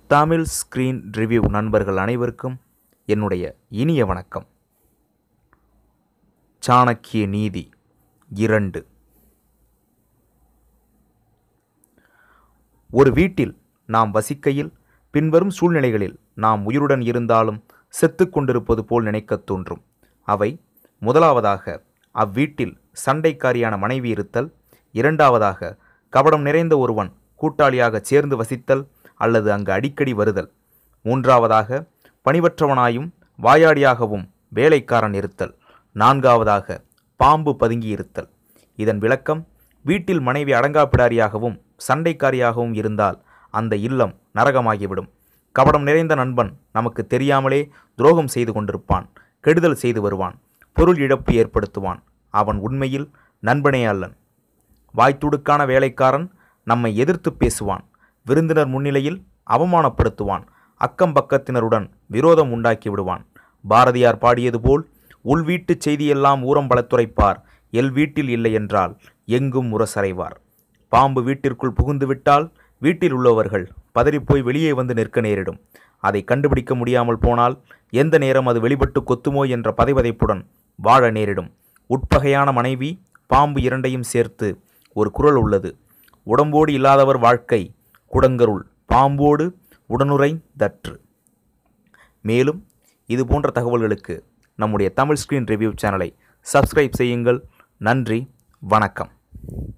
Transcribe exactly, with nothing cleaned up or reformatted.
Tamil screen review நண்பர்கள் அனைவருக்கும் என்னுடைய இனிய வணக்கம். சாணக்கிய நீதி இரண்டு. ஒரு வீட்டில் நாம் வசிக்கையில் பின்வரும் சூழ்நிலைகளில் நாம் உயிருடன் இருந்தாலும் செத்து கொண்டிருப்பது போல் நினைக்கத் தோன்றும். அவை: முதலாவதாக, அவ்வீட்டில் சண்டைக்காரியான மனைவி இருத்தல். இரண்டாவதாக, கபடம் நிறைந்த ஒருவன் கூட்டாளியாக சேர்ந்து வசித்தல் அல்லது அங்கு அடிக்கடி வருதல். மூன்றாவதாக, பணிவற்றவனாயும் வாயாடியாகவும் வேலைக்காரன் இருத்தல். நான்காவதாக, பாம்பு பதுங்கி இருத்தல். இதன் விளக்கம்: வீட்டில் மனைவி அடங்காப்பிடாரியாகவும் சண்டைக்காரியாகவும் இருந்தால் அந்த இல்லம் நரகமாகிவிடும். கபடம் நிறைந்த நண்பன் நமக்கு தெரியாமலே துரோகம் செய்து கொண்டிருப்பான், கெடுதல் செய்து வருவான், பொருள் இழப்பு ஏற்படுத்துவான். அவன் உண்மையில் நண்பனே அல்லன். வாய்த்துடுக்கான வேலைக்காரன் நம்மை எதிர்த்து பேசுவான், விருந்தினர் முன்னிலையில் அவமானப்படுத்துவான், அக்கம் பக்கத்தினருடன் விரோதம் உண்டாக்கி விடுவான். பாரதியார் பாடியது போல், உள் வீட்டு செய்தியெல்லாம் ஊரம் பலத்துரைப்பார், எல் வீட்டில் இல்லை என்றால் எங்கும் முரசறைவார். பாம்பு வீட்டிற்குள் புகுந்துவிட்டால் வீட்டில் உள்ளவர்கள் பதறிப்போய் வெளியே வந்து நிற்க நேரிடும். அதை கண்டுபிடிக்க முடியாமல் போனால் எந்த நேரம் அது வெளிப்பட்டு கொத்துமோ என்ற பதைவதைப்புடன் வாழ நேரிடும். உட்பகையான மனைவி, பாம்பு இரண்டையும் சேர்த்து ஒரு குறள் உள்ளது: உடம்போடு இல்லாதவர் வாழ்க்கை குடங்கருள், பாம்போடு உடனுரை தற்று. மேலும் இது போன்ற தகவல்களுக்கு நம்முடைய தமிழ் ஸ்கிரீன் ரிவ்யூ சேனலை சப்ஸ்கிரைப் செய்யுங்கள். நன்றி, வணக்கம்.